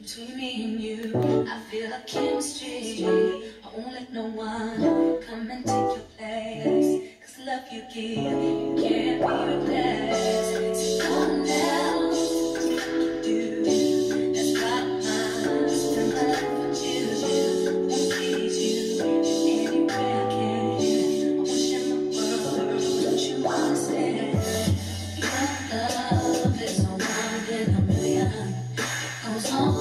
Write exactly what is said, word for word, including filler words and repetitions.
Between me and you, I feel a chemistry. I won't let no one come and take your place. Cause the love you give can't be replaced. So calm down, do that's not mine. Spend my life with you, won't please you in any way I can. I wish in the world that you understand. Your love is a one in a million. It goes on.